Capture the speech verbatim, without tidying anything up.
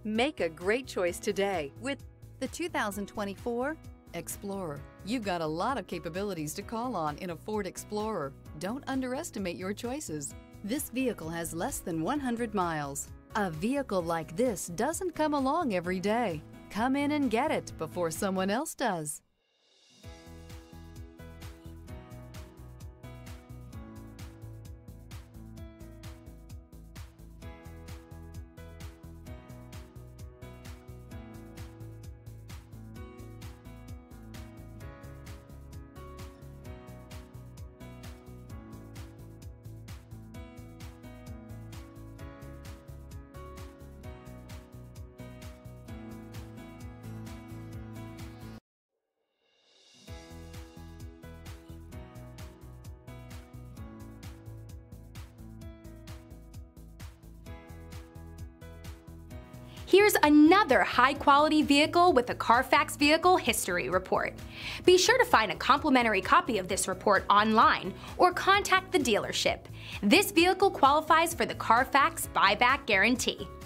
Make a great choice today with the two thousand twenty-four Explorer. You've got a lot of capabilities to call on in a Ford Explorer. Don't underestimate your choices. This vehicle has less than one hundred miles. A vehicle like this doesn't come along every day. Come in and get it before someone else does. Here's another high-quality vehicle with a Carfax Vehicle History Report. Be sure to find a complimentary copy of this report online or contact the dealership. This vehicle qualifies for the Carfax Buyback Guarantee.